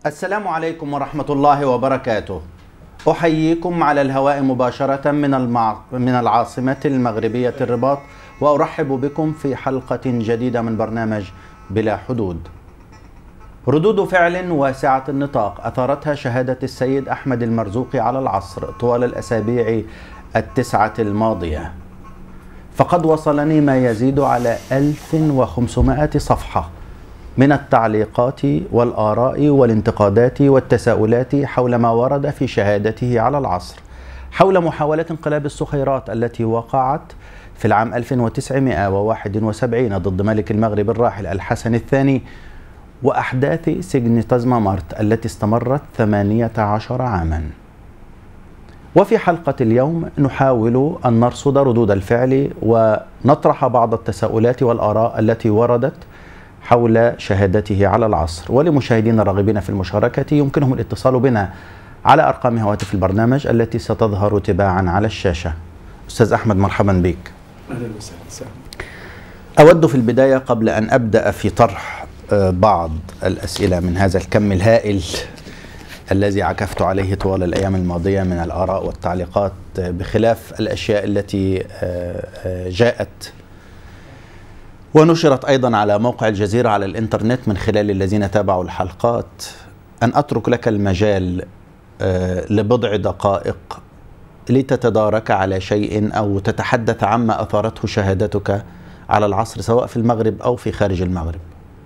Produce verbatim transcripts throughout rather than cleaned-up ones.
السلام عليكم ورحمة الله وبركاته. أحييكم على الهواء مباشرة من المع... من العاصمة المغربية الرباط، وأرحب بكم في حلقة جديدة من برنامج بلا حدود. ردود فعل واسعة النطاق أثارتها شهادة السيد أحمد المرزوقي على العصر طوال الأسابيع التسعة الماضية، فقد وصلني ما يزيد على ألف وخمسمائة صفحة من التعليقات والآراء والانتقادات والتساؤلات حول ما ورد في شهادته على العصر حول محاولة انقلاب الصخيرات التي وقعت في العام ألف وتسعمائة وواحد وسبعين ضد ملك المغرب الراحل الحسن الثاني، وأحداث سجن تزمامارت التي استمرت ثمانية عشر عاما. وفي حلقة اليوم نحاول أن نرصد ردود الفعل ونطرح بعض التساؤلات والآراء التي وردت حول شهادته على العصر. ولمشاهدينا الراغبين في المشاركة يمكنهم الاتصال بنا على أرقام هواتف البرنامج التي ستظهر تباعا على الشاشة. أستاذ أحمد، مرحبا بك. أهلا وسهلا. أود في البداية قبل أن أبدأ في طرح بعض الأسئلة من هذا الكم الهائل الذي عكفت عليه طوال الأيام الماضية من الآراء والتعليقات، بخلاف الأشياء التي جاءت ونشرت أيضا على موقع الجزيرة على الإنترنت من خلال الذين تابعوا الحلقات، أن أترك لك المجال لبضع دقائق لتتدارك على شيء أو تتحدث عما أثارته شهادتك على العصر سواء في المغرب أو في خارج المغرب.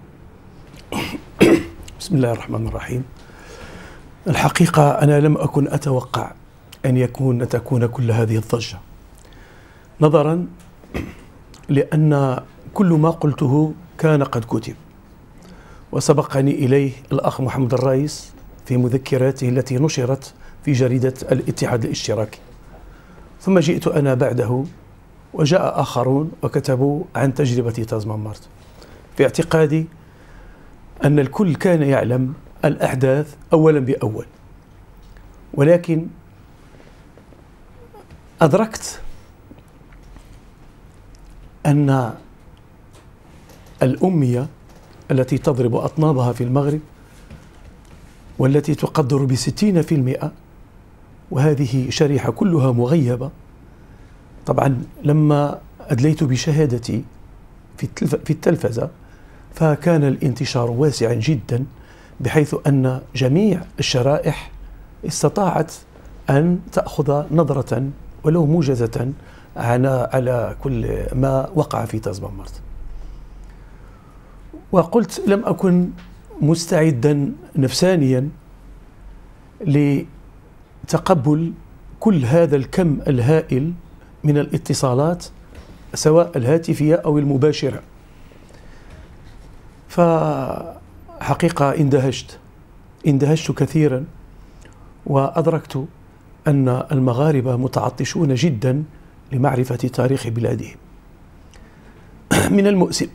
بسم الله الرحمن الرحيم. الحقيقة أنا لم أكن أتوقع أن يكون تكون كل هذه الضجة، نظرا لأن كل ما قلته كان قد كتب وسبقني إليه الأخ محمد الرئيس في مذكراته التي نشرت في جريدة الاتحاد الاشتراكي، ثم جئت أنا بعده وجاء آخرون وكتبوا عن تجربة تزمامارت. في اعتقادي أن الكل كان يعلم الأحداث أولا بأول، ولكن أدركت أن الأمية التي تضرب أطنابها في المغرب والتي تقدر بستين في المئة، وهذه شريحة كلها مغيبة. طبعا لما أدليت بشهادتي في التلفزة فكان الانتشار واسعا جدا، بحيث أن جميع الشرائح استطاعت أن تأخذ نظرة ولو موجزة على على كل ما وقع في تزمامارت. وقلت لم أكن مستعدا نفسانيا لتقبل كل هذا الكم الهائل من الاتصالات سواء الهاتفية أو المباشرة. فحقيقة اندهشت اندهشت كثيرا، وأدركت أن المغاربة متعطشون جدا لمعرفة تاريخ بلادهم. من المؤسف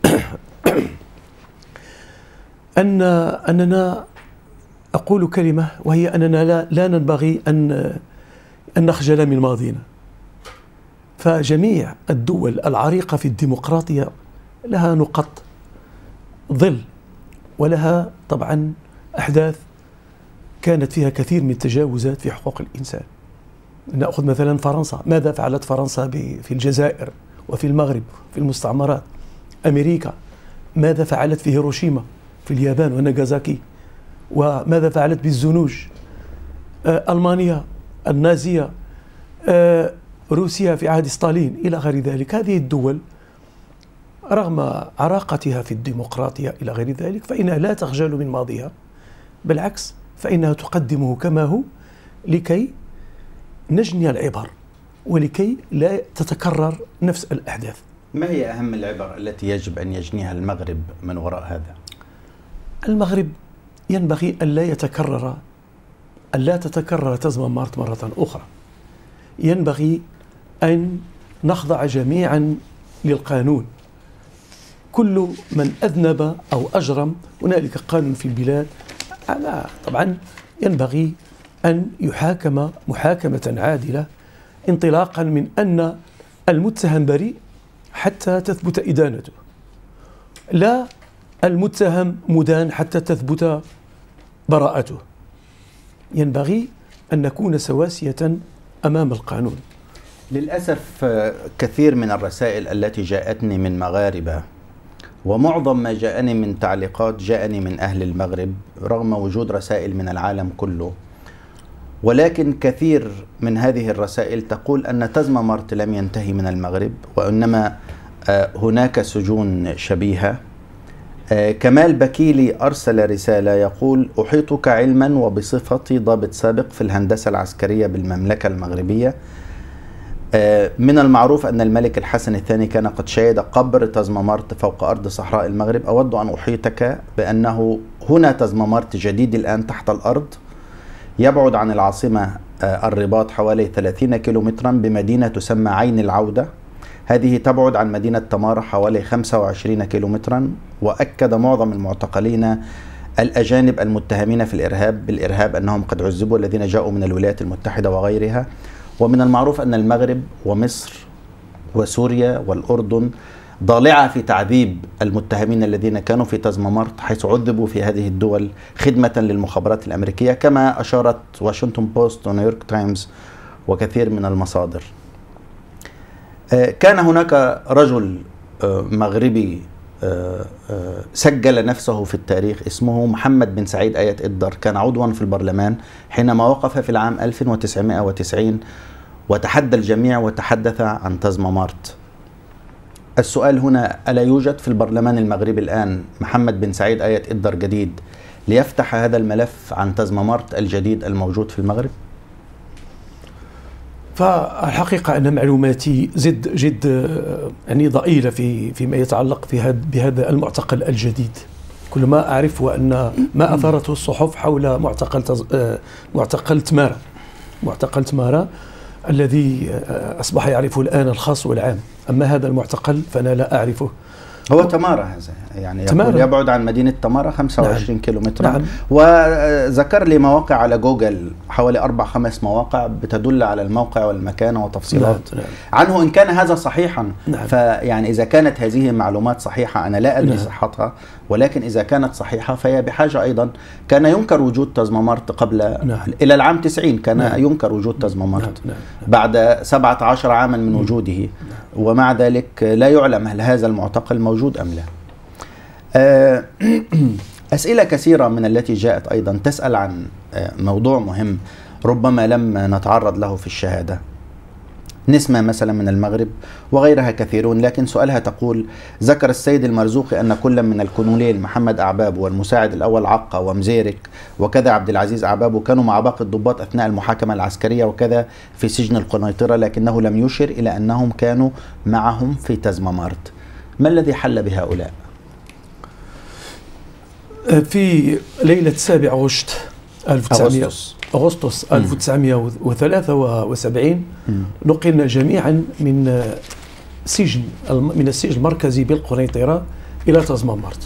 أن أننا أقول كلمة، وهي أننا لا, لا ننبغي أن أن نخجل من ماضينا. فجميع الدول العريقة في الديمقراطية لها نقط ظل، ولها طبعا أحداث كانت فيها كثير من التجاوزات في حقوق الإنسان. نأخذ مثلا فرنسا، ماذا فعلت فرنسا في الجزائر وفي المغرب في المستعمرات؟ أمريكا ماذا فعلت في هيروشيما في اليابان وناغازاكي؟ وماذا فعلت بالزنوج؟ ألمانيا النازية، روسيا في عهد ستالين، إلى غير ذلك. هذه الدول رغم عراقتها في الديمقراطية إلى غير ذلك فإنها لا تخجل من ماضيها، بالعكس فإنها تقدمه كما هو لكي نجني العبر ولكي لا تتكرر نفس الأحداث. ما هي أهم العبر التي يجب أن يجنيها المغرب من وراء هذا؟ المغرب ينبغي أن لا يتكرر أن لا تتكرر تزمامارت مرة أخرى. ينبغي أن نخضع جميعا للقانون. كل من أذنب أو أجرم هنالك قانون في البلاد. طبعا ينبغي أن يحاكم محاكمة عادلة، انطلاقا من أن المتهم بريء حتى تثبت إدانته، لا المتهم مدان حتى تثبت براءته. ينبغي أن نكون سواسية أمام القانون. للأسف كثير من الرسائل التي جاءتني من مغاربة ومعظم ما جاءني من تعليقات جاءني من أهل المغرب رغم وجود رسائل من العالم كله، ولكن كثير من هذه الرسائل تقول أن تزمامرت لم ينتهي من المغرب وإنما هناك سجون شبيهة. كمال بكيلي أرسل رسالة يقول: أحيطك علما وبصفتي ضابط سابق في الهندسة العسكرية بالمملكة المغربية، من المعروف أن الملك الحسن الثاني كان قد شيد قبر تزمامرت فوق أرض صحراء المغرب. أود أن أحيطك بأنه هنا تزمامرت جديد الآن تحت الأرض، يبعد عن العاصمة الرباط حوالي ثلاثين كيلومترا بمدينة تسمى عين العودة، هذه تبعد عن مدينة تمارة حوالي خمسة وعشرين كيلومترا. وأكد معظم المعتقلين الأجانب المتهمين في الإرهاب بالإرهاب أنهم قد عذبوا، الذين جاءوا من الولايات المتحدة وغيرها. ومن المعروف أن المغرب ومصر وسوريا والأردن ضالعة في تعذيب المتهمين الذين كانوا في تزمامرت حيث عذبوا في هذه الدول خدمة للمخابرات الأمريكية، كما أشارت واشنطن بوست ونيويورك تايمز وكثير من المصادر. كان هناك رجل مغربي سجل نفسه في التاريخ اسمه محمد بن سعيد آية إدر، كان عضوا في البرلمان حينما وقف في العام ألف وتسعمائة وتسعين وتحدى الجميع وتحدث عن تزمامرت. السؤال هنا: ألا يوجد في البرلمان المغربي الآن محمد بن سعيد آية إدر جديد ليفتح هذا الملف عن تزمامرت الجديد الموجود في المغرب؟ فالحقيقة أن معلوماتي جد جد يعني ضئيلة في فيما يتعلق في هذا بهذا المعتقل الجديد. كل ما أعرفه أن ما أثارته الصحف حول معتقل تز... معتقل تمارة معتقل تمارة الذي أصبح يعرفه الآن الخاص والعام، أما هذا المعتقل فأنا لا أعرفه. هو تمارة هذا يعني يقول يبعد عن مدينة تمارة خمسة وعشرين نعم. كيلومترا نعم. وذكر لي مواقع على جوجل حوالي أربع خمس مواقع بتدل على الموقع والمكان وتفصيلات نعم. نعم. عنه. إن كان هذا صحيحا نعم. فيعني إذا كانت هذه معلومات صحيحة أنا لا أدري نعم. صحتها، ولكن إذا كانت صحيحة فهي بحاجة أيضا. كان ينكر وجود تزمامرت قبل نعم. إلى العام تسعين كان نعم. ينكر وجود تزمامرت نعم. نعم. بعد سبعة عشر عاما من وجوده نعم. ومع ذلك لا يعلم هل هذا المعتقل موجود أم لا. أسئلة كثيرة من التي جاءت أيضا تسأل عن موضوع مهم ربما لم نتعرض له في الشهادة. نسمة مثلا من المغرب وغيرها كثيرون، لكن سؤالها تقول: ذكر السيد المرزوقي أن كل من الكونوليل محمد أعباب والمساعد الأول عقة ومزيرك وكذا عبد العزيز أعباب كانوا مع باقي الضباط أثناء المحاكمة العسكرية وكذا في سجن القنيطرة، لكنه لم يشر إلى أنهم كانوا معهم في تزمامرت. ما الذي حل بهؤلاء؟ في ليلة سابع غشت ألف وتسعمائة أغسطس ألف وتسعمائة وثلاثة وسبعين نقلنا جميعا من سجن من السجن المركزي بالقنيطرة إلى تزمامرت.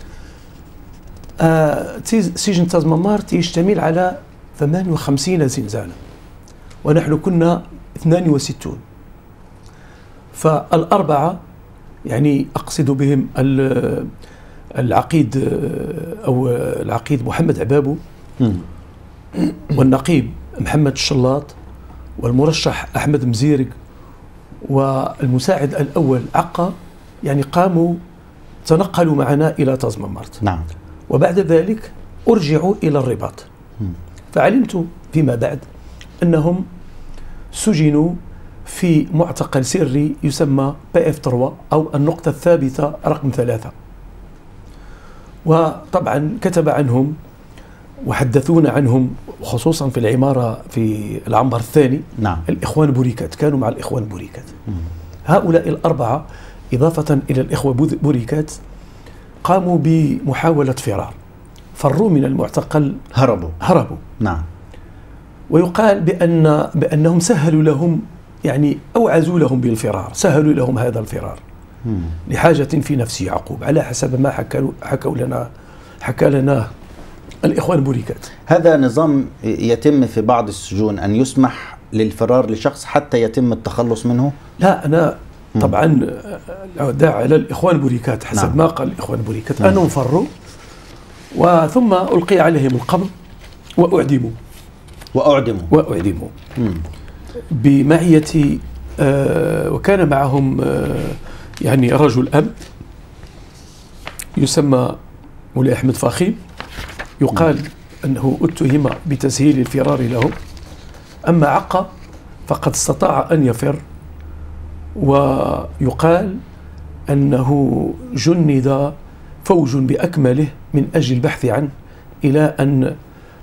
سجن تزمامرت يشتمل على ثمانية وخمسين زنزانة ونحن كنا اثنان وستون، فالأربعة يعني أقصد بهم العقيد أو العقيد محمد عبابو والنقيب محمد الشلاط والمرشح أحمد مزيرق والمساعد الأول عقة، يعني قاموا تنقلوا معنا إلى تزمامرت نعم. وبعد ذلك أرجعوا إلى الرباط. فعلمت فيما بعد أنهم سجنوا في معتقل سري يسمى بي اف ثلاثة أو النقطة الثابتة رقم ثلاثة، وطبعا كتب عنهم وحدثونا عنهم خصوصا في العمارة في العنبر الثاني نعم. الإخوان بوريكات كانوا مع الإخوان بوريكات. هؤلاء الأربعة إضافة إلى الإخوة بوريكات قاموا بمحاولة فرار، فروا من المعتقل، هربوا هربوا نعم. ويقال بأن بأنهم سهلوا لهم يعني أوعزوا لهم بالفرار، سهلوا لهم هذا الفرار مم. لحاجة في نفس يعقوب على حسب ما حكوا حكوا لنا حكى لنا الإخوان بوريكات. هذا نظام يتم في بعض السجون أن يسمح للفرار لشخص حتى يتم التخلص منه؟ لا، أنا طبعا داعي على الإخوان بوريكات حسب نعم. ما قال الإخوان بوريكات نعم. أنهم فروا وثم ألقي عليهم القبض وأعدموا وأعدموا وأعدموا مم. بمعية آه وكان معهم آه يعني رجل أمن يسمى مولاي أحمد فخيم، يقال مم. أنه اتهم بتسهيل الفرار لهم، أما عقا فقد استطاع أن يفر، ويقال أنه جند فوج بأكمله من أجل البحث عنه إلى أن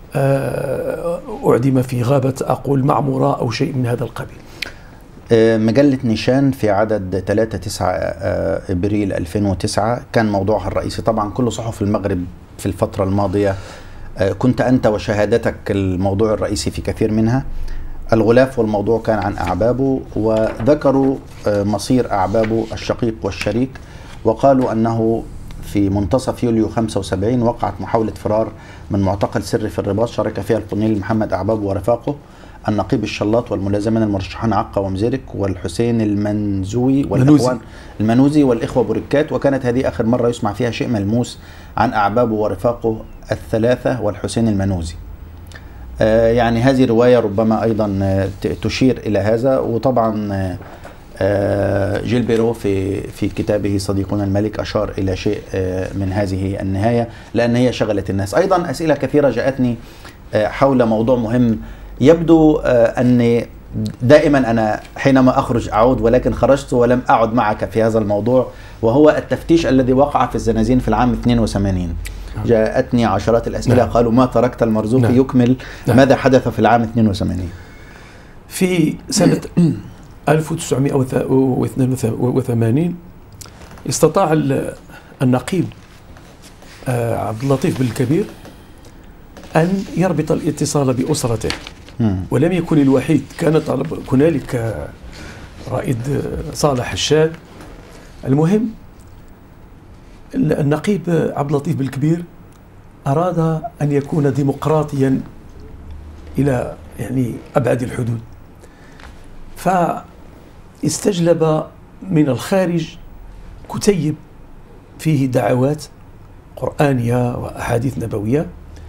أعدم في غابة أقول معمورة أو شيء من هذا القبيل. مجلة نيشان في عدد ثلاثة تسعة إبريل ألفين وتسعة كان موضوعها الرئيسي، طبعا كل صحف المغرب في الفترة الماضية كنت أنت وشهادتك الموضوع الرئيسي في كثير منها، الغلاف، والموضوع كان عن أعبابه، وذكروا مصير أعبابه الشقيق والشريك، وقالوا أنه في منتصف يوليو خمسة وسبعين وقعت محاولة فرار من معتقل سري في الرباط شارك فيها القنيل محمد أعبابه ورفاقه، النقيب الشلاط والملازمين المرشحان عقا ومزيرك والحسين المنزوي والإخوان المنوزي والإخوة بوركات، وكانت هذه آخر مرة يسمع فيها شيء ملموس عن أعبابه ورفاقه الثلاثة والحسين المنوزي. آه يعني هذه رواية ربما أيضا تشير إلى هذا. وطبعا آه جيل بيرو في في كتابه صديقنا الملك أشار إلى شيء آه من هذه النهاية، لأن هي شغلت الناس. أيضا أسئلة كثيرة جاءتني آه حول موضوع مهم، يبدو آه أن دائما أنا حينما أخرج أعود، ولكن خرجت ولم أعد معك في هذا الموضوع، وهو التفتيش الذي وقع في الزنازين في العام اثنين وثمانين. جاءتني عشرات الأسئلة. نعم. قالوا ما تركت المرزوق. نعم. يكمل. نعم. ماذا حدث في العام اثنين وثمانين؟ في سنة ألف وتسعمائة واثنين وثمانين استطاع النقيب عبد اللطيف بالكبير أن يربط الاتصال بأسرته، ولم يكن الوحيد، كان طالب هنالك رائد صالح الشاد. المهم النقيب عبد اللطيف بالكبير أراد أن يكون ديمقراطيا إلى يعني أبعد الحدود، فاستجلب من الخارج كتيب فيه دعوات قرآنية وأحاديث نبوية،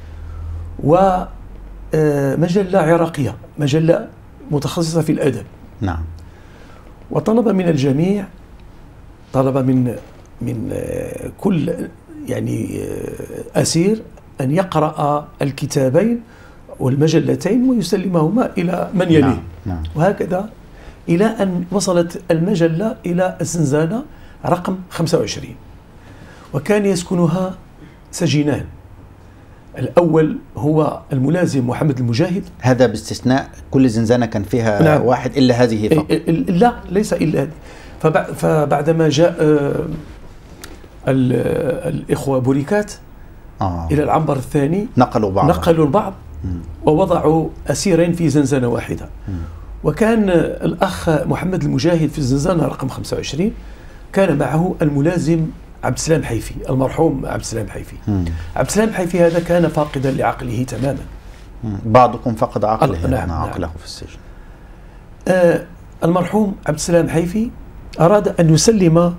ومجلة عراقية، مجلة متخصصة في الأدب. نعم. وطلب من الجميع، طلب من من كل يعني أسير أن يقرأ الكتابين والمجلتين ويسلمهما إلى من يليه. نعم. نعم. وهكذا إلى أن وصلت المجلة إلى الزنزانة رقم خمسة وعشرين، وكان يسكنها سجينان. الأول هو الملازم محمد المجاهد، هذا باستثناء كل زنزانة كان فيها. نعم. واحد إلا هذه فقط. لا، ليس إلا هذه. فبعدما جاء الإخوة بوريكات آه. إلى العنبر الثاني نقلوا بعض نقلوا البعض م. ووضعوا أسيرين في زنزانة واحدة. م. وكان الأخ محمد المجاهد في الزنزانة رقم خمسة وعشرين كان معه الملازم عبد السلام حيفي، المرحوم عبد السلام حيفي. م. عبد السلام حيفي هذا كان فاقدا لعقله تماما. م. بعضكم فقد عقله. نعم. عقله نعم. في السجن. آه المرحوم عبد السلام حيفي أراد أن يسلم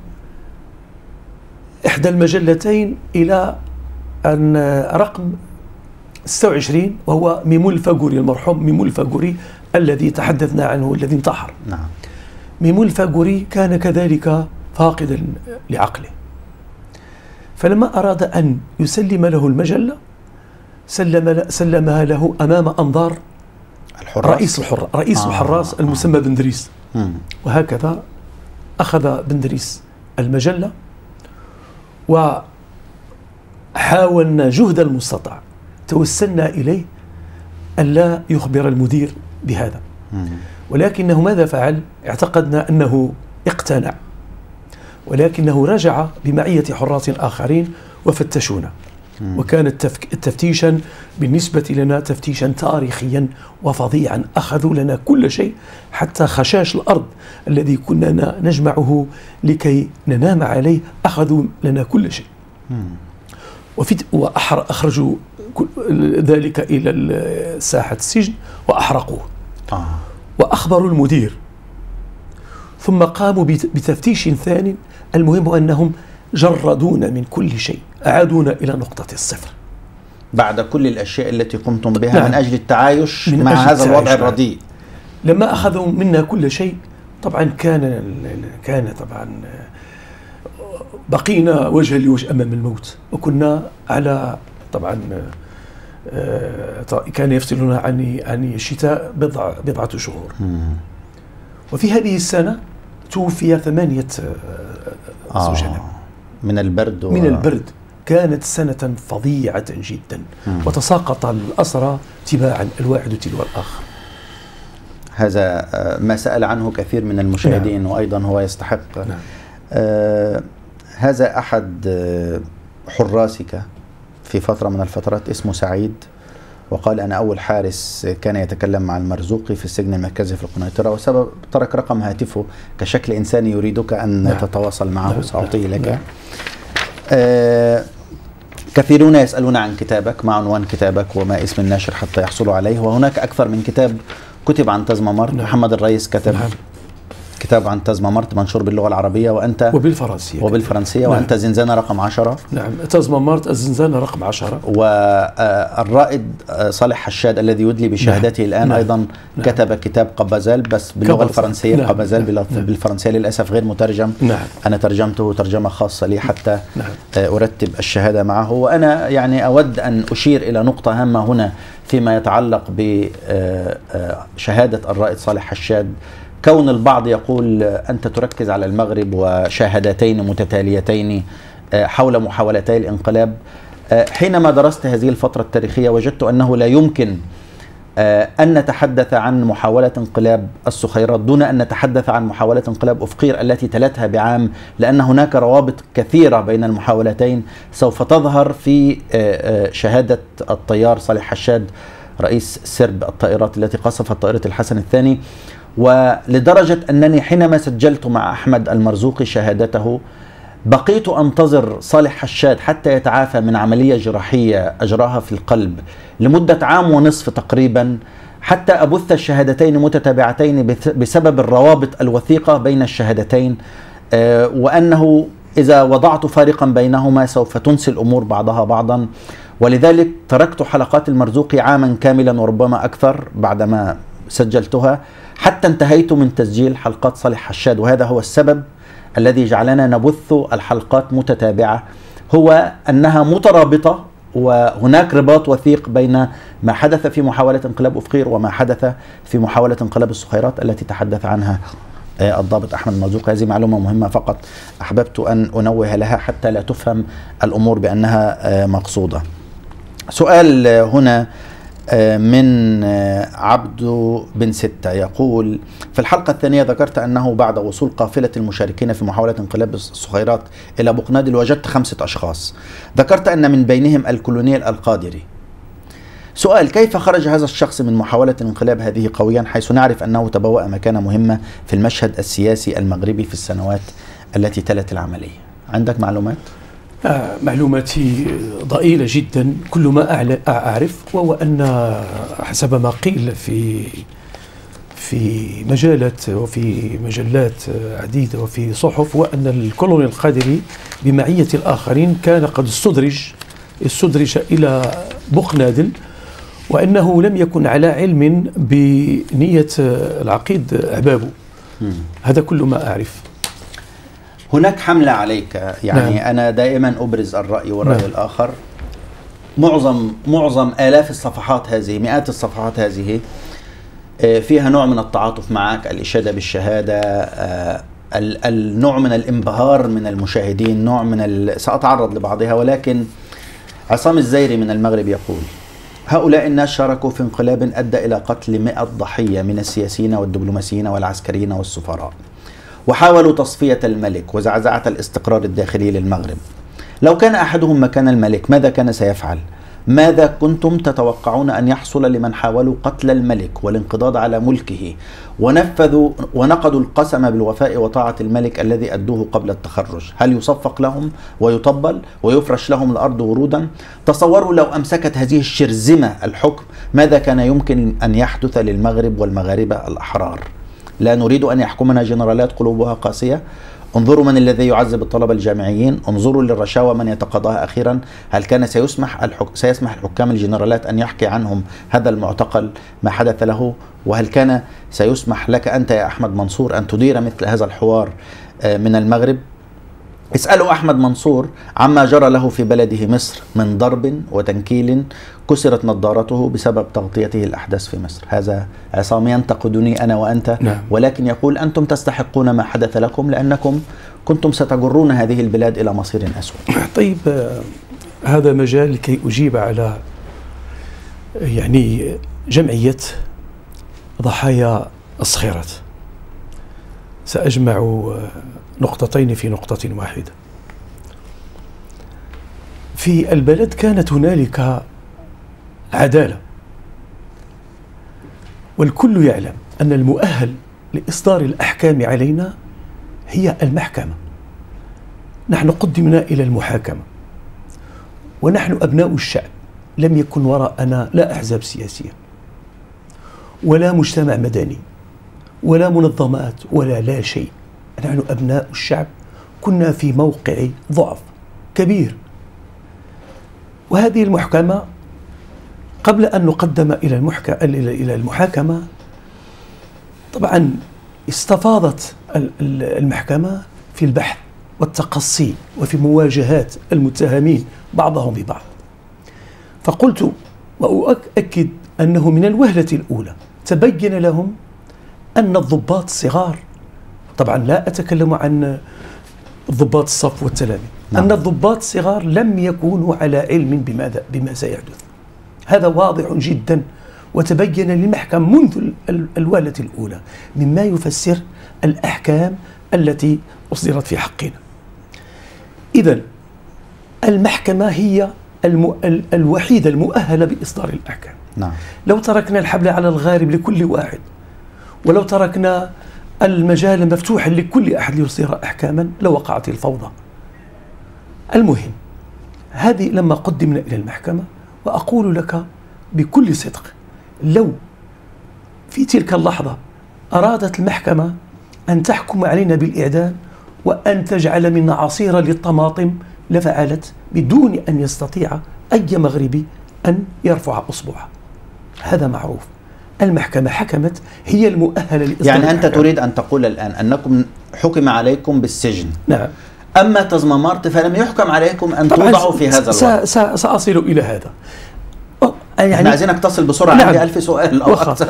إحدى المجلتين إلى أن رقم ستة وعشرين، وهو ميمون الفاقوري، المرحوم ميمون الفاقوري الذي تحدثنا عنه الذي انتحر. نعم. ميمون الفاقوري كان كذلك فاقدا لعقله، فلما أراد أن يسلم له المجلة سلم سلمها له أمام أنظار الحراس. رئيس الحراس رئيس آه. الحراس المسمى بندريس. مم. وهكذا أخذ بندريس المجلة، وحاولنا جهد المستطاع، توسلنا إليه ألا يخبر المدير بهذا. مم. ولكنه ماذا فعل؟ اعتقدنا أنه اقتنع، ولكنه رجع بمعية حراس آخرين وفتشونا. مم. وكان التفتيشا بالنسبة لنا تفتيشا تاريخيا وفظيعا، أخذوا لنا كل شيء حتى خشاش الأرض الذي كنا نجمعه لكي ننام عليه، أخذوا لنا كل شيء. وأخرجوا ذلك إلى ساحة السجن وأحرقوه. آه. وأخبروا المدير، ثم قاموا بتفتيش ثاني. المهم أنهم جردونا من كل شيء، أعادونا إلى نقطة الصفر. بعد كل الأشياء التي قمتم بها نعم. من أجل التعايش من مع أجل هذا الوضع التعايش. الرديء. لما أخذوا منا كل شيء طبعا كان كان طبعا بقينا وجها لوجه أمام الموت، وكنا على طبعا كان يفصلنا عن عن الشتاء بضع بضعة شهور. مم. وفي هذه السنة توفي ثمانية زوجنا آه. من البرد و... من البرد. كانت سنة فظيعة جدا. مم. وتساقط الأسرى تباعا الواحد تلو الآخر. هذا ما سأل عنه كثير من المشاهدين. نعم. وأيضا هو يستحق. نعم. آه هذا أحد حراسك في فترة من الفترات اسمه سعيد، وقال أنا أول حارس كان يتكلم مع المرزوقي في السجن المركزي في القنيطرة، وسبب ترك رقم هاتفه كشكل إنساني يريدك أن نعم. تتواصل معه. نعم. سأعطيه لك. نعم. آه كثيرون يسألون عن كتابك، ما عنوان كتابك وما اسم الناشر حتى يحصلوا عليه، وهناك أكثر من كتاب كتب عن تزممرت. نعم. محمد الرئيس كتب نعم. كتاب عن تزممرت منشور باللغة العربية وأنت وبالفرنسية وبالفرنسية نعم. وأنت زنزانة رقم عشرة. نعم تزممرت الزنزانة رقم عشرة. والرائد صالح حشاد الذي يدلي بشهادته نعم. الآن نعم. أيضا نعم. كتب كتاب قبازال بس باللغة كبازل. الفرنسية. نعم. قبازال نعم. بالفرنسية للأسف غير مترجم. نعم. أنا ترجمته ترجمة خاصة لي حتى نعم. أرتب الشهادة معه. وأنا يعني أود أن أشير إلى نقطة هامة هنا فيما يتعلق بشهادة الرائد صالح حشاد. كون البعض يقول أنت تركز على المغرب وشهادتين متتاليتين حول محاولتي الانقلاب. حينما درست هذه الفترة التاريخية وجدت أنه لا يمكن أن نتحدث عن محاولة انقلاب السخيرات دون أن نتحدث عن محاولة انقلاب أفقير التي تلتها بعام، لأن هناك روابط كثيرة بين المحاولتين سوف تظهر في شهادة الطيار صالح حشاد رئيس سرب الطائرات التي قصفت طائرة الحسن الثاني. ولدرجة أنني حينما سجلت مع أحمد المرزوقي شهادته بقيت أنتظر صالح حشاد حتى يتعافى من عملية جراحية أجراها في القلب لمدة عام ونصف تقريبا حتى أبث الشهادتين متتابعتين بسبب الروابط الوثيقة بين الشهادتين، وأنه إذا وضعت فارقا بينهما سوف تنسي الأمور بعضها بعضا. ولذلك تركت حلقات المرزوقي عاما كاملا وربما أكثر بعدما سجلتها حتى انتهيت من تسجيل حلقات صالح حشاد. وهذا هو السبب الذي جعلنا نبث الحلقات متتابعة، هو أنها مترابطة وهناك رباط وثيق بين ما حدث في محاولة انقلاب أفقير وما حدث في محاولة انقلاب السخيرات التي تحدث عنها الضابط أحمد المرزوقي. هذه معلومة مهمة فقط أحببت أن أنوه لها حتى لا تفهم الأمور بأنها مقصودة. سؤال هنا من عبدو بن ستة يقول في الحلقة الثانية ذكرت أنه بعد وصول قافلة المشاركين في محاولة انقلاب السخيرات إلى بوقنادل وجدت خمسة أشخاص، ذكرت أن من بينهم الكولونيل القادري. سؤال: كيف خرج هذا الشخص من محاولة الانقلاب هذه قويا حيث نعرف أنه تبوأ مكانة مهمة في المشهد السياسي المغربي في السنوات التي تلت العملية؟ عندك معلومات؟ آه معلوماتي ضئيلة جدا. كل ما أعرف وهو أن حسب ما قيل في في مجالات وفي مجلات عديدة وفي صحف، وأن الكولونيل القادري بمعية الآخرين كان قد استدرج استدرج إلى بوقنادل، وأنه لم يكن على علم بنية العقيد أحبابه. هذا كل ما أعرف. هناك حملة عليك، يعني نعم. أنا دائما أبرز الرأي والرأي نعم. الآخر. معظم معظم آلاف الصفحات هذه، مئات الصفحات هذه فيها نوع من التعاطف معك، الإشادة بالشهادة، النوع من الانبهار من المشاهدين، نوع من ال... سأتعرض لبعضها. ولكن عصام الزيري من المغرب يقول: هؤلاء الناس شاركوا في انقلاب أدى إلى قتل مئة ضحية من السياسيين والدبلوماسيين والعسكريين والسفراء، وحاولوا تصفية الملك وزعزعة الاستقرار الداخلي للمغرب. لو كان أحدهم مكان الملك ماذا كان سيفعل؟ ماذا كنتم تتوقعون أن يحصل لمن حاولوا قتل الملك والانقضاض على ملكه ونفذوا ونقضوا القسم بالوفاء وطاعة الملك الذي أدوه قبل التخرج؟ هل يصفق لهم ويطبل ويفرش لهم الأرض ورودا؟ تصوروا لو أمسكت هذه الشرذمة الحكم ماذا كان يمكن أن يحدث للمغرب والمغاربة الأحرار؟ لا نريد أن يحكمنا جنرالات قلوبها قاسية. انظروا من الذي يعذب الطلبة الجامعيين، انظروا للرشاوى من يتقاضاها أخيرا. هل كان سيسمح الحك... سيسمح الحكام الجنرالات أن يحكي عنهم هذا المعتقل ما حدث له؟ وهل كان سيسمح لك أنت يا أحمد منصور أن تدير مثل هذا الحوار من المغرب؟ اسألوا أحمد منصور عما جرى له في بلده مصر من ضرب وتنكيل، كسرت نظارته بسبب تغطيته الأحداث في مصر. هذا عصام ينتقدني أنا وأنت، نعم. ولكن يقول أنتم تستحقون ما حدث لكم لأنكم كنتم ستجرون هذه البلاد إلى مصير أسود. طيب، هذا مجال لكي أجيب على يعني جمعية ضحايا الصخيرات. سأجمع نقطتين في نقطة واحدة. في البلد كانت هنالك عدالة، والكل يعلم أن المؤهل لإصدار الأحكام علينا هي المحكمة. نحن قدمنا إلى المحاكمة، ونحن أبناء الشعب، لم يكن وراءنا لا أحزاب سياسية ولا مجتمع مدني ولا منظمات ولا لا شيء. نحن أبناء الشعب كنا في موقع ضعف كبير، وهذه المحكمة قبل أن نقدم إلى المحكمة إلى المحاكمة طبعا استفاضت المحكمة في البحث والتقصي وفي مواجهات المتهمين بعضهم ببعض. فقلت وأؤكد أنه من الوهلة الأولى تبين لهم أن الضباط الصغار، طبعا لا أتكلم عن ضباط الصف والتلاميذ، نعم. أن الضباط الصغار لم يكونوا على علم بماذا بما سيحدث. هذا واضح جدا، وتبين للمحكمة منذ الوهلة الأولى مما يفسر الأحكام التي أصدرت في حقنا. إذن المحكمة هي الم... الوحيدة المؤهلة بإصدار الأحكام. نعم. لو تركنا الحبل على الغارب لكل واحد، ولو تركنا المجال مفتوحا لكل أحد ليصدر أحكاما لوقعت الفوضى. المهم، هذه لما قدمنا إلى المحكمة، وأقول لك بكل صدق لو في تلك اللحظة أرادت المحكمة أن تحكم علينا بالإعدام وأن تجعل منا عصيرا للطماطم لفعلت بدون أن يستطيع أي مغربي أن يرفع أصبعه. هذا معروف. المحكمة حكمت، هي المؤهلة لإصدار يعني أنت الأحكام. تريد أن تقول الآن أنكم حكم عليكم بالسجن، نعم. أما تزممرت فلم يحكم عليكم أن توضعوا في هذا الوضع. سأصل إلى هذا. يعني احنا عايزينك تصل بسرعة، نعم. عندي ألف سؤال أو أكثر.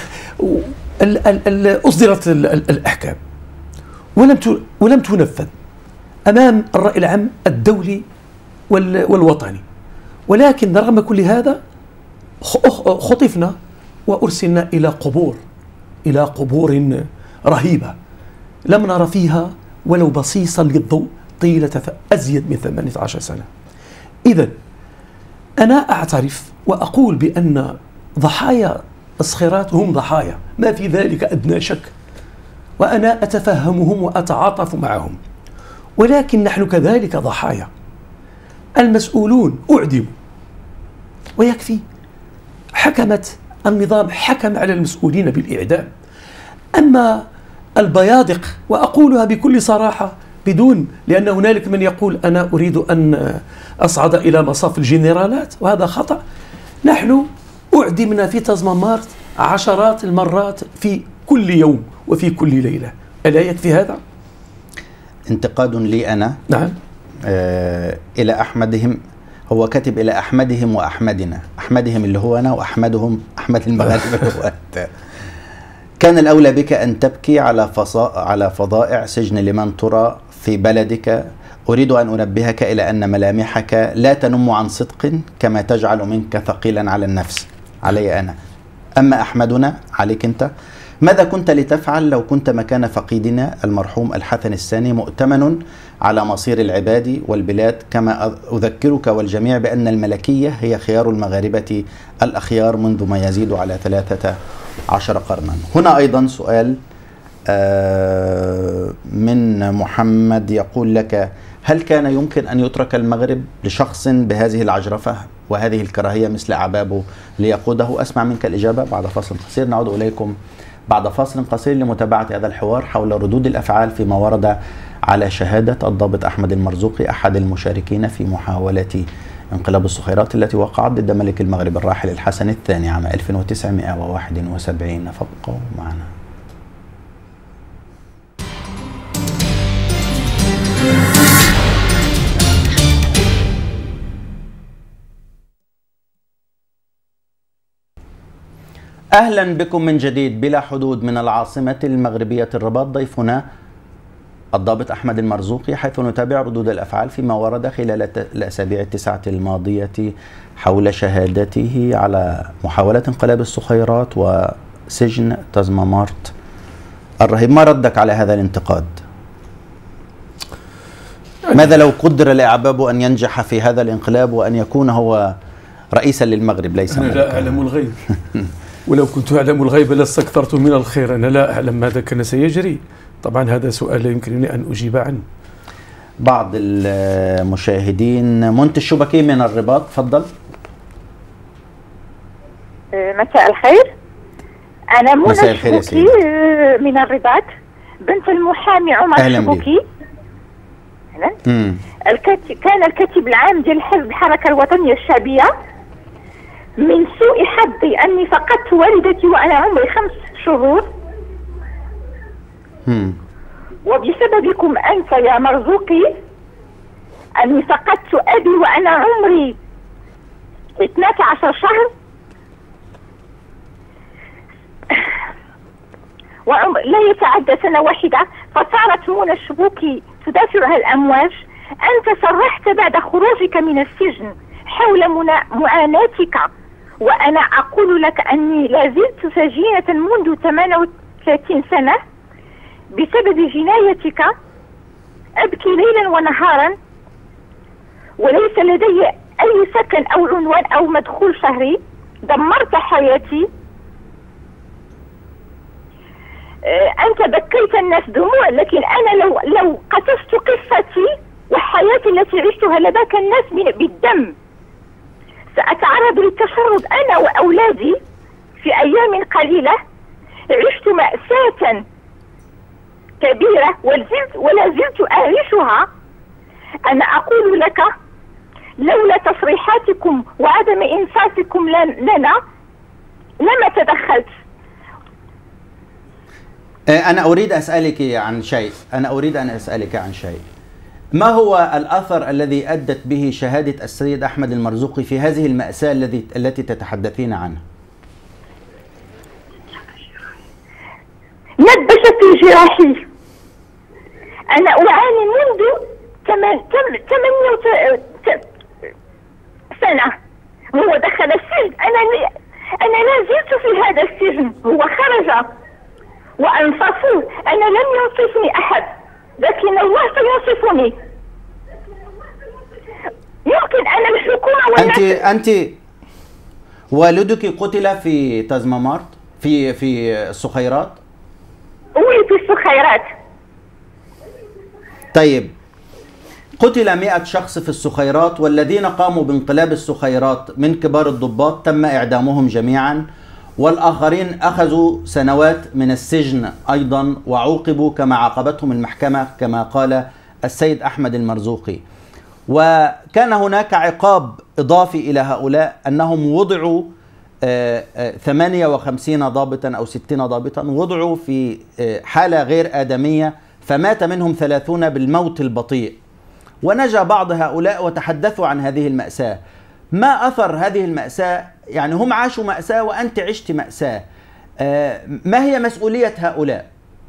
أصدرت الأحكام ولم ولم تنفذ أمام الرأي العام الدولي والوطني، ولكن رغم كل هذا خطفنا وأرسلنا إلى قبور إلى قبور رهيبة لم نرى فيها ولو بصيصا للضوء طيلة أزيد من ثمانية عشر سنة. إذن أنا أعترف وأقول بأن ضحايا الصخيرات هم ضحايا، ما في ذلك أدنى شك، وأنا أتفهمهم وأتعاطف معهم، ولكن نحن كذلك ضحايا. المسؤولون أعدموا ويكفي. حكمت النظام حكم على المسؤولين بالإعدام. أما البيادق، وأقولها بكل صراحة بدون، لأن هنالك من يقول أنا أريد أن أصعد إلى مصاف الجنرالات، وهذا خطأ. نحن أعدمنا في تزممارت عشرات المرات في كل يوم وفي كل ليلة. ألا يكفي هذا؟ انتقاد لي أنا، نعم. آه إلى أحمدهم، هو كاتب إلى أحمدهم وأحمدنا، أحمدهم اللي هو أنا وأحمدهم أحمد المغاربة اللي هو أنت. كان الأولى بك أن تبكي على فصا... على فظائع سجن لمن ترى في بلدك. أريد أن أنبهك إلى أن ملامحك لا تنم عن صدق كما تجعل منك ثقيلا على النفس، علي أنا. أما أحمدنا عليك أنت. ماذا كنت لتفعل لو كنت مكان فقيدنا المرحوم الحسن الثاني مؤتمن على مصير العباد والبلاد؟ كما أذكرك والجميع بأن الملكية هي خيار المغاربة الأخيار منذ ما يزيد على ثلاثة عشر قرنا. هنا أيضا سؤال من محمد يقول لك: هل كان يمكن أن يترك المغرب لشخص بهذه العجرفة وهذه الكراهية مثل أعبابه ليقوده؟ أسمع منك الإجابة بعد فاصل قصير، نعود إليكم بعد فاصل قصير لمتابعة هذا الحوار حول ردود الأفعال فيما ورد على شهادة الضابط أحمد المرزوقي أحد المشاركين في محاولة انقلاب الصخيرات التي وقعت ضد ملك المغرب الراحل الحسن الثاني عام ألف وتسعمائة وواحد وسبعين. فابقوا معنا. أهلا بكم من جديد. بلا حدود من العاصمة المغربية الرباط ضيفنا الضابط أحمد المرزوقي، حيث نتابع ردود الأفعال فيما ورد خلال الأسابيع التسعة الماضية حول شهادته على محاولة انقلاب الصخيرات وسجن تازمامارت الرهيب. ما ردك على هذا الانتقاد؟ ماذا لو قدر لأعبابه أن ينجح في هذا الانقلاب وأن يكون هو رئيسا للمغرب ليس أنا ملكا؟ لا أعلم الغيب ولو كنت أعلم الغيب لاستكثرت من الخير. أنا لا أعلم ماذا كان سيجري. طبعا هذا سؤال لا يمكنني أن أجيب عنه. بعض المشاهدين. منتج الشبكي من الرباط، تفضل. مساء الخير. أنا منى مساء الخير يا الشبكي من الرباط، بنت المحامي عمر الشبكي. الكاتب كان الكاتب العام ديال حزب الحركة الوطنية الشعبية. من سوء حظي أني فقدت والدتي وأنا عمري خمس شهور، مم. وبسببكم أنت يا مرزوقي أني فقدت أبي وأنا عمري اثني عشر شهر، وعمر لا يتعدى سنة واحدة. فصارت منى الشبكي تدافعها الأمواج. أنت صرحت بعد خروجك من السجن حول معاناتك، وأنا أقول لك أني لا زلت سجينة منذ ثمانية وثلاثين سنة بسبب جنايتك. أبكي ليلا ونهارا وليس لدي أي سكن أو عنوان أو مدخول شهري. دمرت حياتي. أنت بكيت الناس دموع، لكن أنا لو لو قصصت قصتي وحياتي التي عشتها لبكى الناس بالدم. سأتعرض للتشرد أنا وأولادي في أيام قليلة. عشت مأساة كبيرة ولا زلت أعيشها. أنا أقول لك لولا تصريحاتكم وعدم إنصافكم لنا لما تدخلت. أنا أريد أسألك عن شيء أنا أريد أن أسألك عن شيء ما هو الأثر الذي أدت به شهادة السيد أحمد المرزوقي في هذه المأساة التي التي تتحدثين عنها؟ نبش في جراحي. أنا أعاني منذ ثمانية سنة. هو دخل السجن، أنا أنا لا زلت في هذا السجن. هو خرج وأنصفوه. أنا لم ينصفني أحد، لكن الله سينصفني. يمكن أنا الحكومة أنت أنت والدك قتل في تازمامارت في في الصخيرات؟ ولد في الصخيرات. طيب، قتل مئة شخص في الصخيرات، والذين قاموا بانقلاب الصخيرات من كبار الضباط تم إعدامهم جميعا، والآخرين أخذوا سنوات من السجن أيضا وعوقبوا كما عاقبتهم المحكمة كما قال السيد أحمد المرزوقي. وكان هناك عقاب إضافي إلى هؤلاء، أنهم وضعوا ثمانية وخمسين ضابطا أو ستين ضابطا وضعوا في حالة غير آدمية، فمات منهم ثلاثون بالموت البطيء، ونجا بعض هؤلاء وتحدثوا عن هذه المأساة. ما أثر هذه المأساة؟ يعني هم عاشوا مأساة وأنت عشت مأساة. ما هي مسؤولية هؤلاء؟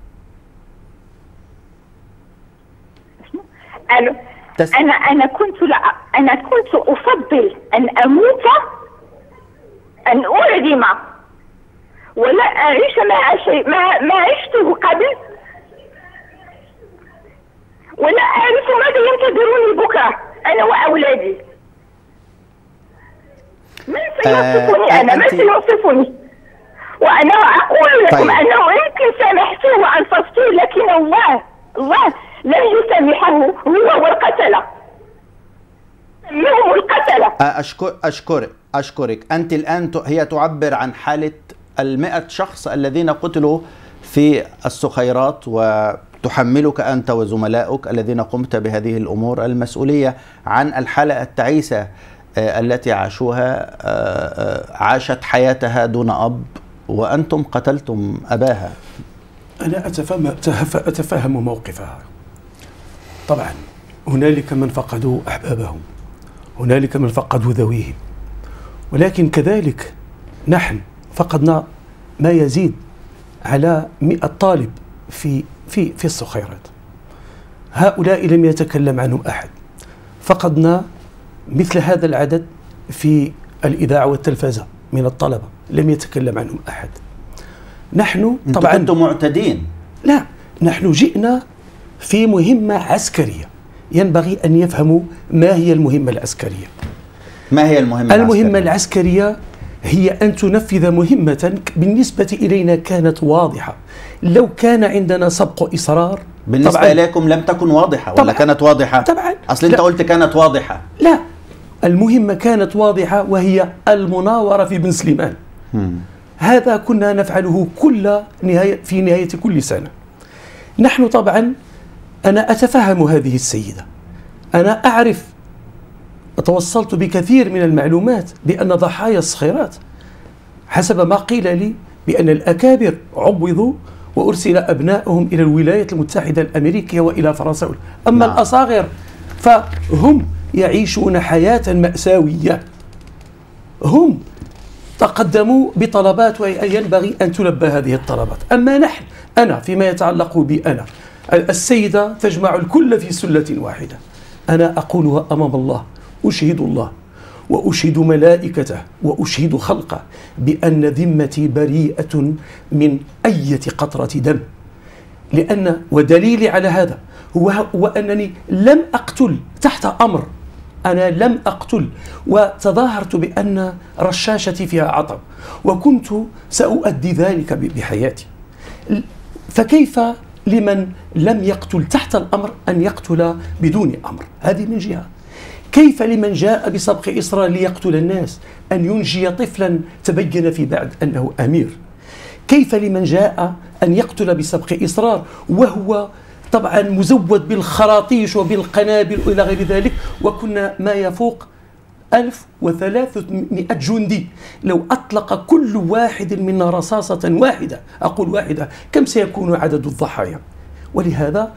أنا أنا أنا كنت لا أنا كنت أفضل أن أموت أن أعدم ولا أعيش مع شيء ما ما عشته قبل، ولا أعرف ماذا ينتظرني بكرة أنا وأولادي. من سينصفني أنا؟ من سينصفني؟ وأنا أقول لكم طيب. أنه يمكن سامحته وأنصفته، لكن الله الله لن يسامحه هو والقتلة. هم القتلة. أشكر أشكرك أشكرك أنت الآن هي تعبر عن حالة المئة شخص الذين قتلوا في السخيرات، وتحملك أنت وزملائك الذين قمت بهذه الأمور المسؤولية عن الحالة التعيسة التي عاشوها، عاشت حياتها دون أب وأنتم قتلتم أباها. أنا أتفهم, أتفهم موقفها. طبعا هنالك من فقدوا أحبابهم، هنالك من فقدوا ذويهم، ولكن كذلك نحن فقدنا ما يزيد على مئة طالب في في في السخيرات. هؤلاء لم يتكلم عنهم أحد. فقدنا مثل هذا العدد في الإذاعة والتلفزة من الطلبة، لم يتكلم عنهم أحد. نحن طبعا كنتم معتدين. لا، نحن جئنا في مهمة عسكرية، ينبغي أن يفهموا ما هي المهمة العسكرية. ما هي المهمة المهمة العسكرية؟ العسكرية هي أن تنفذ مهمة بالنسبة إلينا كانت واضحة. لو كان عندنا سبق إصرار، بالنسبة إليكم لم تكن واضحة ولا كانت واضحة؟ طبعا. أصل أنت قلت كانت واضحة. لا، المهمة كانت واضحة، وهي المناورة في بن سليمان. هم. هذا كنا نفعله كل نهاية في نهاية كل سنة. نحن طبعا أنا أتفهم هذه السيدة، أنا أعرف، توصلت بكثير من المعلومات بأن ضحايا السخيرات حسب ما قيل لي بأن الأكابر عوضوا وأرسل أبنائهم إلى الولايات المتحدة الأمريكية وإلى فرنسا، أما نعم. الأصاغر فهم يعيشون حياة مأساوية. هم تقدموا بطلبات وينبغي أن تلبى هذه الطلبات. أما نحن، أنا فيما يتعلق بي أنا، السيدة تجمع الكل في سلة واحدة. أنا أقولها أمام الله، أشهد الله وأشهد ملائكته وأشهد خلقه بأن ذمتي بريئة من أي قطرة دم. لأن ودليلي على هذا هو, هو أنني لم أقتل تحت أمر، أنا لم أقتل، وتظاهرت بأن رشاشتي فيها عطب، وكنت سأؤدي ذلك بحياتي. فكيف لمن لم يقتل تحت الأمر أن يقتل بدون أمر؟ هذه من جهة. كيف لمن جاء بسبق إصرار ليقتل الناس أن ينجي طفلا تبين في بعد أنه أمير؟ كيف لمن جاء أن يقتل بسبق إصرار وهو طبعا مزود بالخراطيش وبالقنابل إلى غير ذلك، وكنا ما يفوق ألف وثلاثمائة جندي؟ لو أطلق كل واحد منا رصاصة واحدة، أقول واحدة، كم سيكون عدد الضحايا؟ ولهذا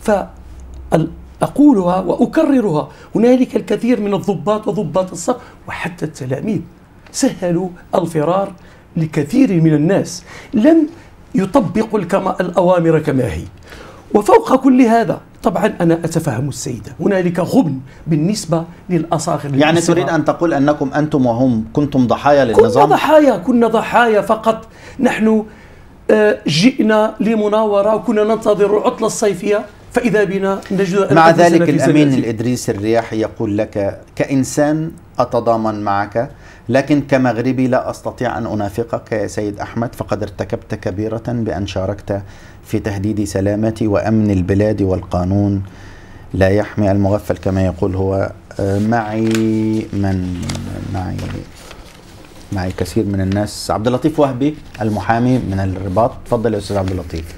فأقولها وأكررها، هنالك الكثير من الضباط وضباط الصف وحتى التلاميذ سهلوا الفرار لكثير من الناس، لم يطبقوا الأوامر كما هي. وفوق كل هذا طبعا أنا أتفهم السيدة، هنالك غبن بالنسبة للأصاغر. يعني تريد أن تقول أنكم أنتم وهم كنتم ضحايا للنظام؟ كنا ضحايا، كنا ضحايا فقط. نحن جئنا لمناورة وكنا ننتظر العطلة الصيفية، فإذا بنا نجد مع ذلك الأمين الإدريس الرياحي يقول لك كإنسان أتضامن معك، لكن كمغربي لا أستطيع أن أنافقك يا سيد أحمد، فقد ارتكبت كبيرة بأن شاركت في تهديد سلامتي وأمن البلاد، والقانون لا يحمي المغفل كما يقول هو. معي من معي معي كثير من الناس. عبد اللطيف وهبي المحامي من الرباط، تفضل يا أستاذ عبد اللطيف.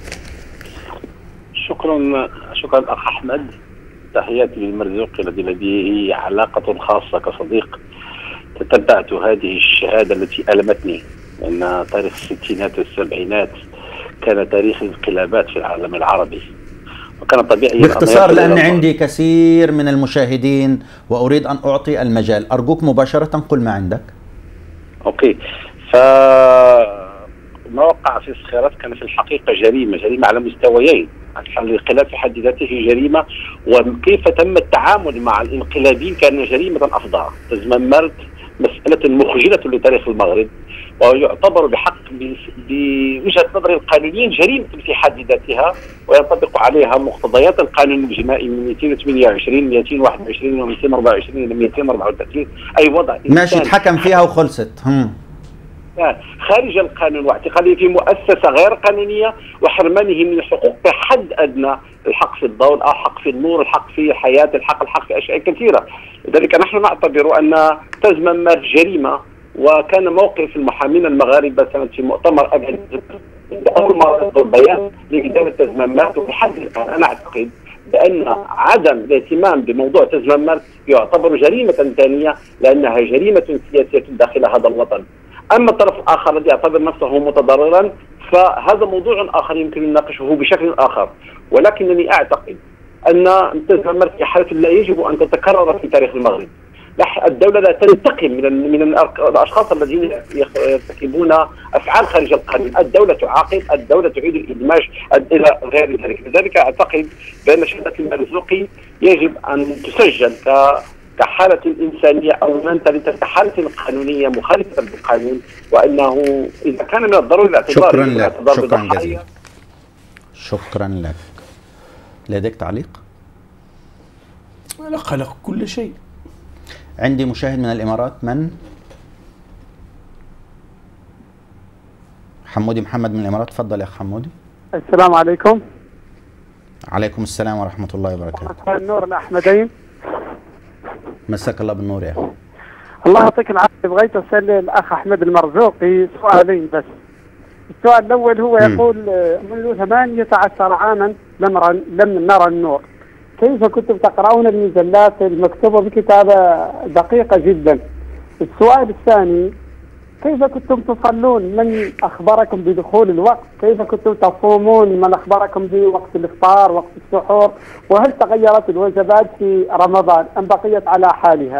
شكرا شكرا أخ أحمد، تحياتي للمرزوق الذي لديه علاقة خاصة كصديق. تتبعت هذه الشهادة التي ألمتني، لأن تاريخ الستينات والسبعينات كان تاريخ انقلابات في العالم العربي، وكان طبيعي. باختصار لأن عندي كثير من المشاهدين وأريد أن أعطي المجال، أرجوك مباشرة قل ما عندك. أوكي. فما وقع في السخيرات كان في الحقيقة جريمة، جريمة على مستويين. الانقلاب في حد ذاته جريمة، وكيف تم التعامل مع الانقلابين كان جريمة أفظع. تزمرت مسألة مخجلة لتاريخ المغرب، ويعتبر بحق بوجهة نظر القانونيين جريمة في حد ذاتها، وينطبق عليها مقتضيات القانون الجنائي من مئتين وثمانية وعشرين مئتين وواحد وعشرين ومئتين وأربعة وعشرين إلى مئتين وأربعة وثلاثين. أي وضع ماشي اتحكم فيها وخلصت. هم. خارج القانون، واعتقاله في مؤسسة غير قانونية، وحرمانه من الحقوق بحد أدنى، الحق في الضوء، الحق في النور، الحق في الحياة، الحق الحق في أشياء كثيرة. لذلك نحن نعتبر أن تزممت جريمة، وكان موقف المحامين المغاربه سنه في مؤتمر ابها اول مره يصدر بيان لاداره تزمامات. ولحد الان انا اعتقد بان عدم الاهتمام بموضوع تزمامات يعتبر جريمه ثانيه، لانها جريمه سياسيه داخل هذا الوطن. اما الطرف الاخر الذي يعتبر نفسه متضررا فهذا موضوع اخر يمكن ان نناقشه بشكل اخر، ولكنني اعتقد ان تزمامات في حاله لا يجب ان تتكرر في تاريخ المغرب. الدولة لا تنتقم من من الاشخاص الذين يرتكبون افعال خارج القانون، الدولة تعاقب، الدولة تعيد الادماج الى غير ذلك، لذلك اعتقد بان شهادة المرزوقي يجب ان تسجل كحالة إنسانية أو كحالة قانونية مخالفة للقانون، وأنه إذا كان من الضروري الاعتبار شكرا لك، شكرا جزيلا. شكرا لك. لديك تعليق؟ لا قلق كل شيء. عندي مشاهد من الإمارات. من؟ حمودي محمد من الإمارات. تفضل يا أخ حمودي. السلام عليكم. عليكم السلام ورحمة الله وبركاته. مساء النور الأحمدين. مساك الله بالنور يا أخي. الله يعطيك العافية. بغيت أسأل الأخ أحمد المرزوقي سؤالين بس. السؤال الأول هو يقول منذ ثمانية عشر عاما لم لم نرى النور. كيف كنتم تقرؤون المجلات المكتوبة بكتابة دقيقة جدا؟ السؤال الثاني، كيف كنتم تصلون؟ من أخبركم بدخول الوقت؟ كيف كنتم تصومون؟ من أخبركم بوقت الإفطار، وقت السحور؟ وهل تغيرت الوجبات في رمضان أم بقيت على حالها؟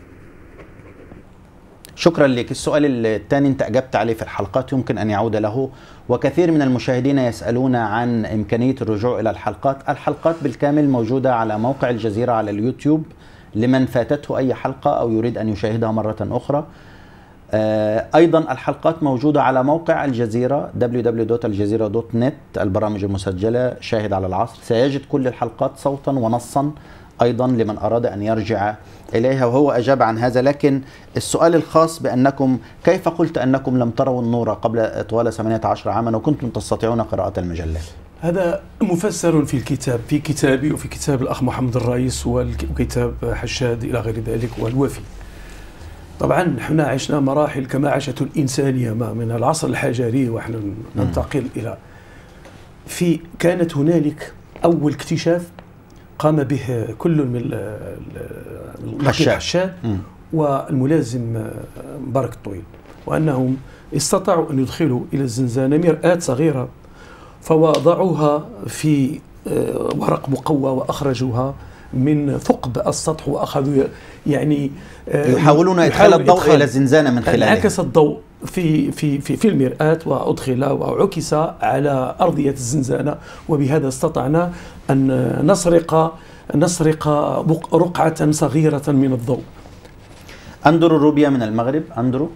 شكرا لك. السؤال الثاني أنت أجبت عليه في الحلقات، يمكن أن يعود له، وكثير من المشاهدين يسألون عن إمكانية الرجوع إلى الحلقات. الحلقات بالكامل موجودة على موقع الجزيرة على اليوتيوب لمن فاتته أي حلقة أو يريد أن يشاهدها مرة أخرى. أيضا الحلقات موجودة على موقع الجزيرة دبليو دبليو دوت الجزيرة دوت نت، البرامج المسجلة شاهد على العصر، سيجد كل الحلقات صوتا ونصا أيضا لمن أراد أن يرجع إليها، وهو أجاب عن هذا. لكن السؤال الخاص بأنكم كيف قلت أنكم لم تروا النور قبل طوال ثمانية عشر عاما وكنتم تستطيعون قراءة المجلات؟ هذا مفسر في الكتاب، في كتابي وفي كتاب الأخ محمد الرئيس وكتاب حشاد إلى غير ذلك والوفي. طبعا نحن عشنا مراحل كما عاشت الإنسانية ما من العصر الحجري ونحن ننتقل إلى في كانت هنالك أول اكتشاف قام به كل من الحشاد والملازم مبارك الطويل، وأنهم استطاعوا أن يدخلوا إلى الزنزانة مرآة صغيرة فوضعوها في ورق مقوى وأخرجوها من ثقب السطح، وأخذوا يعني يحاولون إدخال الضوء إلى الزنزانة من خلالها. انعكس الضوء في في في في المرآة وأدخل وعكس على أرضية الزنزانة، وبهذا استطعنا أن نسرق نسرق رقعة صغيرة من الضوء. أندرو روبيا من المغرب. أندرو،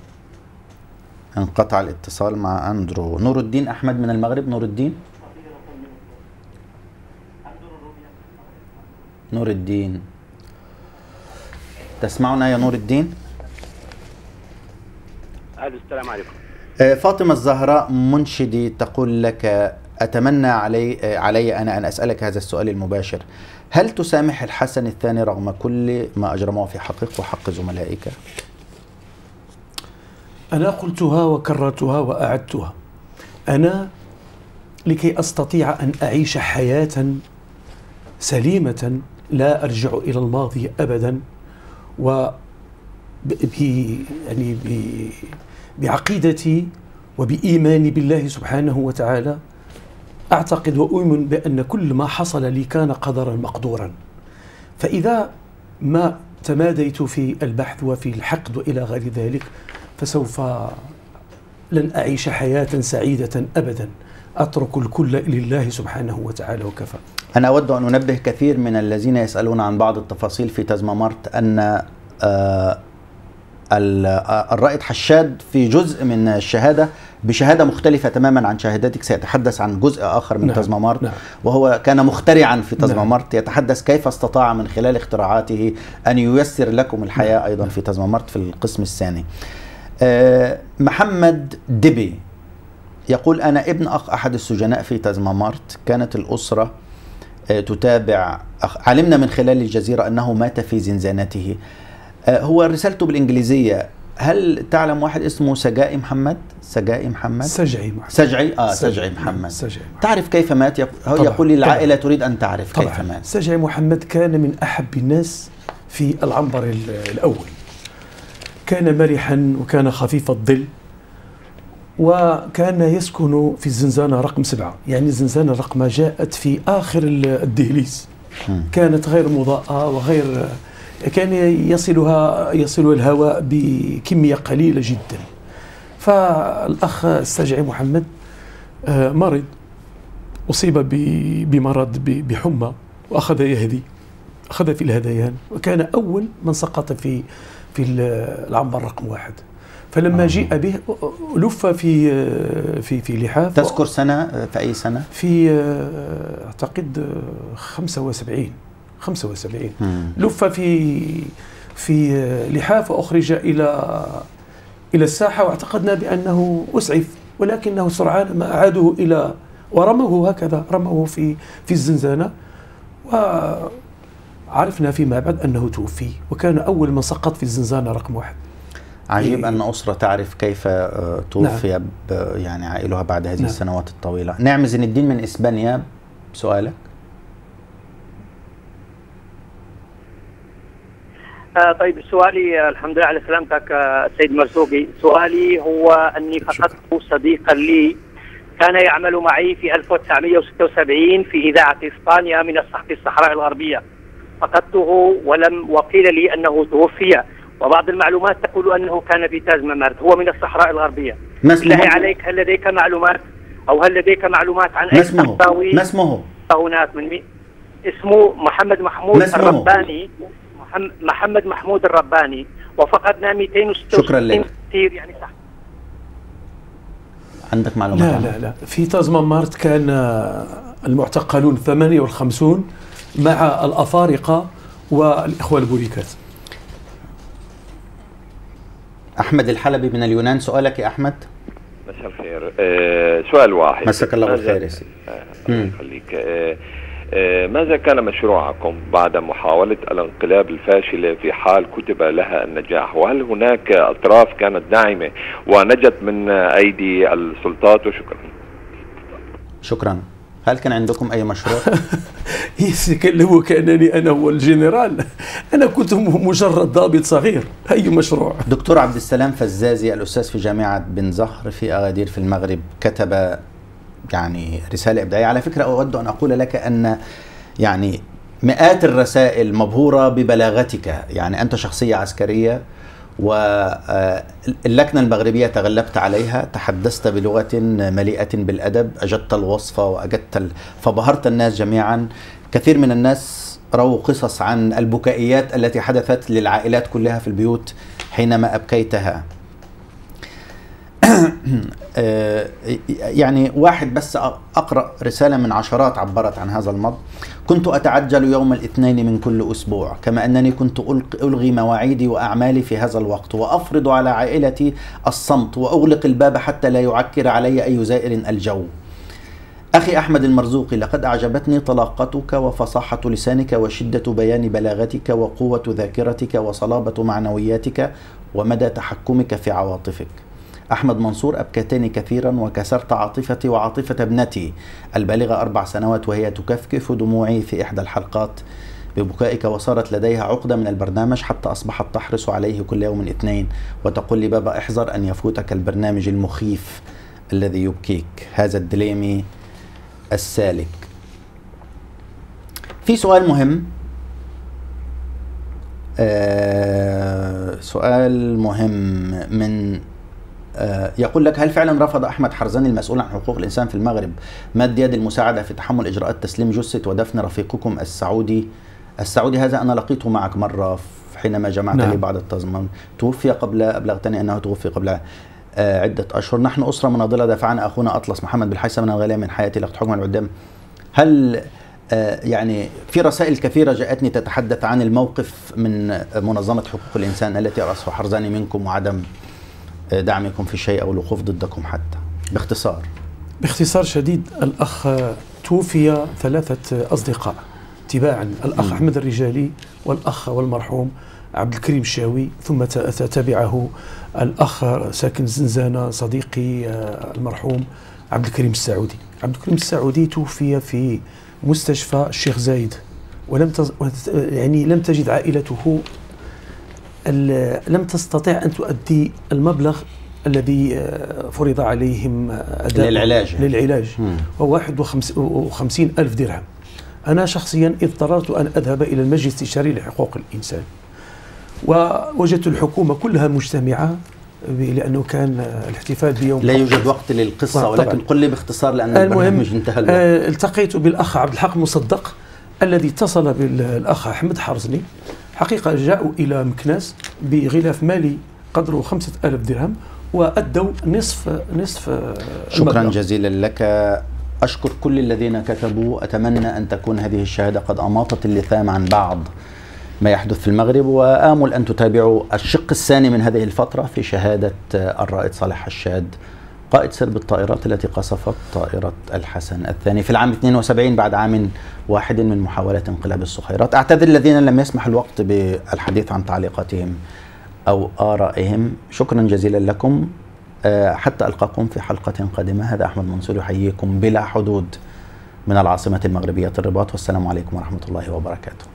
انقطع الاتصال مع أندرو. نور الدين أحمد من المغرب. نور الدين. نور الدين، تسمعنا يا نور الدين؟ السلام عليكم. فاطمة الزهراء منشدي تقول لك: أتمنى علي علي أنا أن أسألك هذا السؤال المباشر، هل تسامح الحسن الثاني رغم كل ما أجرمه في حقك وحق زملائك؟ أنا قلتها وكررتها وأعدتها. أنا لكي أستطيع أن أعيش حياة سليمة لا أرجع إلى الماضي أبدا، و يعني بعقيدتي وبإيماني بالله سبحانه وتعالى أعتقد وأؤمن بأن كل ما حصل لي كان قدرا مقدورا. فإذا ما تماديت في البحث وفي الحقد وإلى غير ذلك فسوف لن أعيش حياة سعيدة أبدا. أترك الكل لله سبحانه وتعالى وكفى. أنا أود أن أنبه كثير من الذين يسألون عن بعض التفاصيل في تزمامارت أن الرائد حشاد في جزء من الشهادة بشهادة مختلفة تماما عن شهادتك سيتحدث عن جزء آخر من نعم. تزمامارت نعم. وهو كان مخترعا في تزمامارت نعم. يتحدث كيف استطاع من خلال اختراعاته أن ييسر لكم الحياة نعم. أيضا في تزمامارت في القسم الثاني. محمد دبي يقول: أنا ابن أخ أحد السجناء في تزمامارت، كانت الأسرة تتابع، علمنا من خلال الجزيرة أنه مات في زنزانته. هو رسالته بالإنجليزية: هل تعلم واحد اسمه سجائي محمد؟ سجائي محمد؟ سجعي محمد. سجعي اه سجعي محمد. سجعي محمد. تعرف كيف مات؟ يق... هو يقول لي العائلة تريد أن تعرف كيف طبعا. مات. سجعي محمد كان من أحب الناس في العنبر الأول، كان مرحا وكان خفيف الظل، وكان يسكن في الزنزانة رقم سبعة، يعني الزنزانة رقم جاءت في آخر الدهليز، كانت غير مضاءة وغير، كان يصلها يصل الهواء بكمية قليلة جدا. فالأخ السجعي محمد مرض، أصيب بمرض بحمى وأخذ يهدي، أخذ في الهذيان، وكان أول من سقط في في العنبر رقم واحد. فلما آه. جيء به لف في في في لحاف. تذكر سنة؟ في أي سنة؟ في أعتقد خمسة وسبعين خمسة وسبعين. مم. لف في في لحاف وأخرج إلى إلى الساحة، واعتقدنا بأنه أسعف، ولكنه سرعان ما أعادوه إلى ورموه هكذا، رموه في في الزنزانة، وعرفنا فيما بعد أنه توفي، وكان أول من سقط في الزنزانة رقم واحد. عجيب أن أسرة تعرف كيف توفي نعم. يعني عائلها بعد هذه نعم. السنوات الطويلة. نعم زين الدين من إسبانيا، سؤالك. آه طيب سؤالي، الحمد لله على سلامتك السيد مرزوقي. سؤالي هو أني فقدت صديقا لي كان يعمل معي في ألف وتسعمئة وستة وسبعين في إذاعة إسبانيا من الصحف الصحراء الغربية. فقدته ولم وقيل لي أنه توفي، وبعض المعلومات تقول أنه كان في تاز ممارد. هو من الصحراء الغربية. بالله عليك، هل لديك معلومات أو هل لديك معلومات عن أي صحفاوي؟ ما اسمه؟ هناك من مين؟ اسمه محمد محمود الرباني. محمد محمود الرباني. وفقدنا مئتين وستة وستين. شكرا لك. كثير يعني صح. عندك معلومات؟ لا لا لا، في تاز ممارد كان المعتقلون ثمانية وخمسين مع الأفارقة والإخوة البوريكات. أحمد الحلبي من اليونان، سؤالك يا أحمد. مساء الخير. أه سؤال واحد. مساك الله بالخير يا سيدي. الله يخليك. أه أه ماذا كان مشروعكم بعد محاولة الانقلاب الفاشلة في حال كتب لها النجاح؟ وهل هناك أطراف كانت داعمة ونجت من أيدي السلطات؟ وشكرا. شكرا. هل كان عندكم أي مشروع؟ هو كأنني أنا هو الجنرال، أنا كنت مجرد ضابط صغير. أي مشروع؟ دكتور عبد السلام فزازي، الأستاذ في جامعة بن زهر في أغادير في المغرب، كتب يعني رسالة إبداعية. على فكرة أود أن أقول لك أن يعني مئات الرسائل مبهورة ببلاغتك، يعني أنت شخصية عسكرية، واللكنة المغربية تغلبت عليها، تحدثت بلغة مليئة بالأدب، أجدت الوصفة وأجدت ال... فبهرت الناس جميعا. كثير من الناس رووا قصص عن البكائيات التي حدثت للعائلات كلها في البيوت حينما أبكيتها. يعني واحد بس أقرأ رسالة من عشرات عبرت عن هذا المض. كنت أتعجل يوم الاثنين من كل أسبوع، كما أنني كنت ألغي مواعيدي وأعمالي في هذا الوقت، وأفرض على عائلتي الصمت، وأغلق الباب حتى لا يعكر علي أي زائر الجو. أخي أحمد المرزوقي، لقد أعجبتني طلاقتك وفصاحة لسانك وشدة بيان بلاغتك وقوة ذاكرتك وصلابة معنوياتك ومدى تحكمك في عواطفك. أحمد منصور، أبكتني كثيرا وكسرت عاطفتي وعاطفة ابنتي البالغة أربع سنوات وهي تكفكف دموعي في إحدى الحلقات ببكائك، وصارت لديها عقدة من البرنامج حتى أصبحت تحرص عليه كل يوم اثنين وتقول لي بابا احذر أن يفوتك البرنامج المخيف الذي يبكيك. هذا الدليمي السالك. في سؤال مهم، آه سؤال مهم من آه يقول لك: هل فعلا رفض أحمد حرزاني المسؤول عن حقوق الإنسان في المغرب مد يد المساعدة في تحمل إجراءات تسليم جثة ودفن رفيقكم السعودي السعودي هذا؟ أنا لقيته معك مرة حينما جمعت نعم. لي بعض التزمن. توفي قبل أبلغتني أنه توفي قبل آه عدة أشهر. نحن أسرة مناضلة دفعنا أخونا أطلس محمد بالحيث من الغالية من حياتي لقد حكم العدام. هل آه يعني في رسائل كثيرة جاءتني تتحدث عن الموقف من منظمة حقوق الإنسان التي رأسها حرزاني منكم وعدم دعمكم في شيء أو الوقوف ضدكم حتى؟ باختصار باختصار شديد، الأخ توفي ثلاثة أصدقاء تباعا، الأخ م. أحمد الرجالي والأخ والمرحوم عبد الكريم الشاوي، ثم تبعه الأخ ساكن زنزانة صديقي المرحوم عبد الكريم السعودي. عبد الكريم السعودي توفي في مستشفى الشيخ زايد، ولم تز... يعني لم تجد عائلته ال... لم تستطيع أن تؤدي المبلغ الذي فرض عليهم أداء للعلاج للعلاج وهو واحد وخمسين ألف درهم. أنا شخصيا اضطررت أن أذهب إلى المجلس الاستشاري لحقوق الإنسان، ووجدت الحكومة كلها مجتمعة لأنه كان الاحتفال بيوم لا يوجد وقت للقصة، ولكن قل لي باختصار لأن البرنامج انتهى الوقت. التقيت بالأخ عبد الحق مصدق الذي اتصل بالأخ أحمد حرزني. حقيقة جاءوا إلى مكناس بغلاف مالي قدره خمسة آلاف درهم وأدوا نصف نصف شكرا المبلغ. جزيلا لك. أشكر كل الذين كتبوا. أتمنى أن تكون هذه الشهادة قد أماطت اللثام عن بعض ما يحدث في المغرب، وآمل أن تتابعوا الشق الثاني من هذه الفترة في شهادة الرائد صالح حشاد قائد سرب الطائرات التي قصفت طائرة الحسن الثاني في العام اثنين وسبعين بعد عام واحد من محاولة انقلاب الصخيرات. أعتذر الذين لم يسمح الوقت بالحديث عن تعليقاتهم أو آرائهم. شكرا جزيلا لكم، حتى ألقاكم في حلقة قادمة. هذا أحمد منصور يحييكم بلا حدود من العاصمة المغربية الرباط، والسلام عليكم ورحمة الله وبركاته.